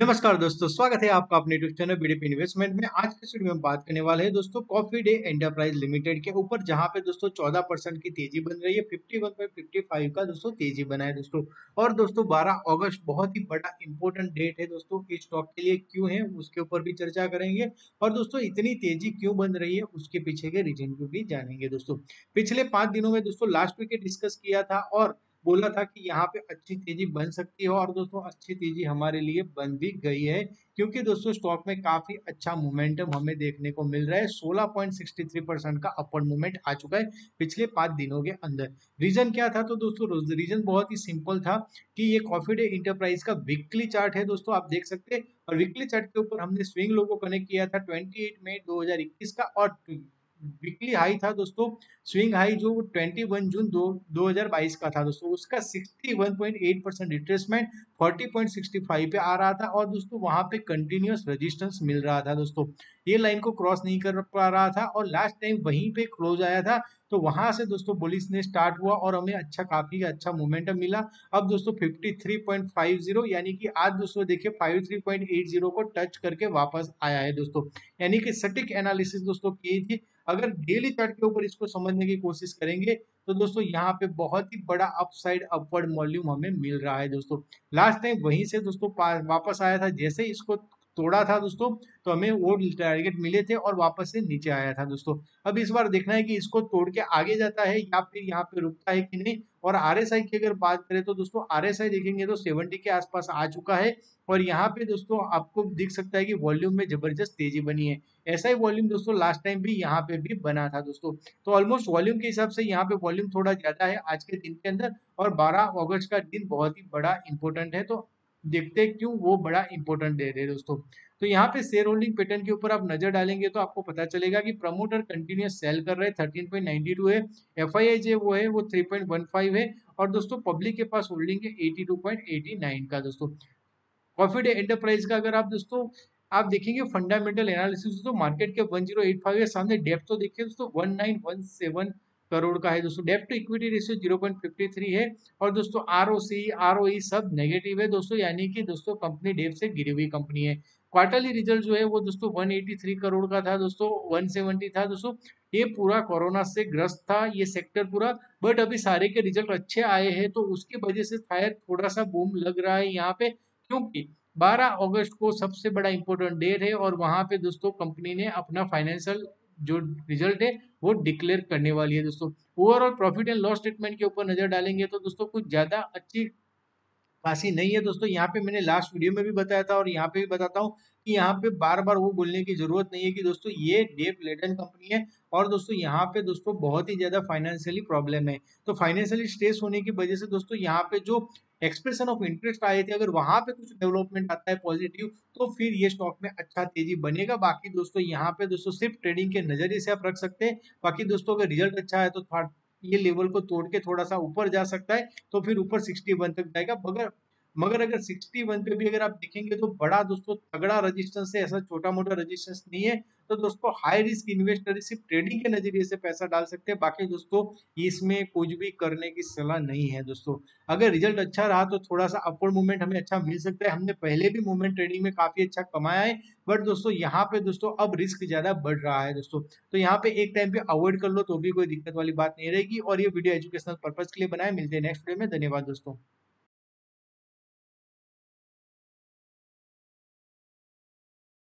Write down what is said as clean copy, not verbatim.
नमस्कार दोस्तों, स्वागत है आपका अपने यूट्यूब चैनल बीडीपी इन्वेस्टमेंट में। आज के वीडियो में बात करने वाले हैं दोस्तों कॉफी डे एंटरप्राइज लिमिटेड के ऊपर, जहां पे दोस्तों 14% की तेजी बन रही है। 51.55 का दोस्तों तेजी बना है दोस्तों। और दोस्तों 12 अगस्त बहुत ही बड़ा इंपॉर्टेंट डेट है दोस्तों इस स्टॉक के लिए। क्यों है उसके ऊपर भी चर्चा करेंगे। और दोस्तों इतनी तेजी क्यों बन रही है उसके पीछे के रीजन को भी जानेंगे दोस्तों। पिछले 5 दिनों में दोस्तों लास्ट वीक डिस्कस किया था और बोला था कि यहाँ पे अच्छी तेजी बन सकती है, और दोस्तों अच्छी तेजी हमारे लिए बन भी गई है। क्योंकि दोस्तों स्टॉक में काफी अच्छा मोमेंटम हमें देखने को मिल रहा है। 16.63% का अपवर्ड मूवमेंट आ चुका है पिछले 5 दिनों के अंदर। रीजन क्या था? तो दोस्तों रीजन बहुत ही सिंपल था कि ये कॉफी डे इंटरप्राइज का वीकली चार्ट है दोस्तों, आप देख सकते हैं। और वीकली चार्ट के ऊपर हमने स्विंग लो को कनेक्ट किया था 28 मई 2021 का। और वीकली हाई था दोस्तों, स्विंग हाई जो 21 जून 2022 का था दोस्तों, उसका 61.8% रिट्रेसमेंट 40.65 पे आ रहा था। और दोस्तों वहां पे कंटिन्यूअस रेजिस्टेंस मिल रहा था दोस्तों, ये लाइन को क्रॉस नहीं कर पा रहा था और लास्ट टाइम वहीं पे क्लोज आया था। तो वहां से दोस्तों बुलिश ने स्टार्ट हुआ और हमें काफी अच्छा मोमेंटम मिला। अब दोस्तों 53.50 यानी कि आज दोस्तों देखिए 53.80 को टच करके वापस आया है दोस्तों। यानी कि सटीक एनालिसिस दोस्तों की थी। अगर डेली चार्ट के ऊपर इसको समझने की कोशिश करेंगे तो दोस्तों यहाँ पे बहुत ही बड़ा अपसाइड अपवर्ड वॉल्यूम हमें मिल रहा है दोस्तों। लास्ट टाइम वहीं से दोस्तों वापस आया था, जैसे इसको तोड़ा था दोस्तों तो हमें वो टारगेट मिले थे और वापस से नीचे आया था दोस्तों। अब इस बार देखना है कि इसको तोड़ के आगे जाता है या फिर यहाँ पे रुकता है कि नहीं। और आरएसआई की अगर बात करें तो दोस्तों आरएसआई देखेंगे तो 70 के आसपास आ चुका है। और यहाँ पे दोस्तों आपको दिख सकता है कि वॉल्यूम में जबरदस्त तेजी बनी है। ऐसा ही वॉल्यूम दोस्तों लास्ट टाइम भी यहाँ पे भी बना था दोस्तों। तो ऑलमोस्ट वॉल्यूम के हिसाब से यहाँ पे वॉल्यूम थोड़ा ज्यादा है आज के दिन के अंदर। और 12 अगस्त का दिन बहुत ही बड़ा इंपॉर्टेंट है, तो देखते हैं क्यों वो बड़ा इंपॉर्टेंट दे रहे हैं दोस्तों। तो यहाँ पे शेयर होल्डिंग पैटर्न के ऊपर आप नजर डालेंगे तो आपको पता चलेगा कि प्रमोटर कंटिन्यूस सेल कर रहे हैं, 13.92 है। एफआईआई जो वो है वो 3.15 है। और दोस्तों पब्लिक के पास होल्डिंग है 82.89 का दोस्तों। कॉफी डे एंटरप्राइज का अगर आप दोस्तों आप देखेंगे फंडामेंटल एनालिसिस तो मार्केट के 1085 है, सामने डेप्थ तो देखिए दोस्तों 1917 करोड़ का है दोस्तों। डेप्थ टू इक्विटी रेशियो 0.53 है। और दोस्तों आरओसी आरओई सब नेगेटिव है दोस्तों, यानी कि दोस्तों कंपनी डेप से गिरी हुई कंपनी है। क्वार्टरली रिजल्ट जो है वो दोस्तों 183 करोड़ का था दोस्तों, 170 था दोस्तों। ये पूरा कोरोना से ग्रस्त था ये सेक्टर पूरा। बट अभी सारे के रिजल्ट अच्छे आए हैं तो उसकी वजह से शायद थोड़ा सा बूम लग रहा है यहाँ पे। क्योंकि 12 अगस्त को सबसे बड़ा इंपॉर्टेंट डेट है और वहां पे दोस्तों कंपनी ने अपना फाइनेंशियल जो रिजल्ट है वो डिक्लेयर करने वाली है दोस्तों। Overall profit and loss statement के ऊपर नजर डालेंगे तो दोस्तों कुछ ज्यादा अच्छी खासी नहीं है दोस्तों। यहाँ पे मैंने लास्ट वीडियो में भी बताया था और यहाँ पे भी बताता हूँ कि यहाँ पे बार बार वो बोलने की जरूरत नहीं है कि दोस्तों ये डेट लेडन कंपनी है। और दोस्तों यहाँ पे दोस्तों बहुत ही ज्यादा फाइनेंशियली प्रॉब्लम है। तो फाइनेंशियली स्ट्रेस होने की वजह से दोस्तों यहाँ पे जो एक्सप्रेशन ऑफ इंटरेस्ट आए थे, अगर वहां पे कुछ डेवलपमेंट आता है पॉजिटिव तो फिर ये स्टॉक में अच्छा तेजी बनेगा। बाकी दोस्तों यहाँ पे दोस्तों सिर्फ ट्रेडिंग के नजरिए से आप रख सकते हैं। बाकी दोस्तों अगर रिजल्ट अच्छा है तो ये लेवल को तोड़ के थोड़ा सा ऊपर जा सकता है, तो फिर ऊपर 61 तक जाएगा। मगर मगर अगर 61 पे भी अगर आप देखेंगे तो बड़ा दोस्तों तगड़ा रेजिस्टेंस है, ऐसा छोटा मोटा रेजिस्टेंस नहीं है। तो दोस्तों हाई रिस्क इन्वेस्टर सिर्फ ट्रेडिंग के नजरिए से पैसा डाल सकते हैं। बाकी दोस्तों इसमें कुछ भी करने की सलाह नहीं है दोस्तों। अगर रिजल्ट अच्छा रहा तो थोड़ा सा अपवर्ड मूवमेंट हमें अच्छा मिल सकता है। हमने पहले भी मूवमेंट ट्रेडिंग में काफी अच्छा कमाया है। बट दोस्तों यहाँ पे दोस्तों अब रिस्क ज्यादा बढ़ रहा है दोस्तों। तो यहाँ पे एक टाइम पे अवॉइड कर लो तो भी कोई दिक्कत वाली बात नहीं रहेगी। और ये वीडियो एजुकेशनल पर्पज के लिए बनाए। मिलते हैं नेक्स्ट वीडियो में। धन्यवाद दोस्तों।